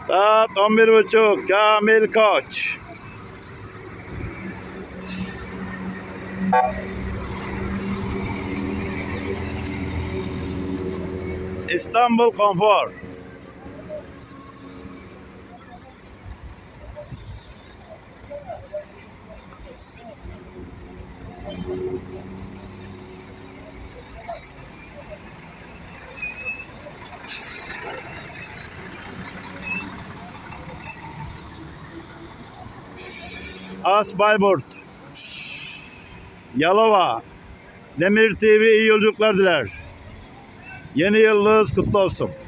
Saat 11.30. Kamil Koç. İstanbul Konfor. As Bayburt. Yalova. Demir TV iyi yolculuklar diler. Yeni yılınız kutlu olsun.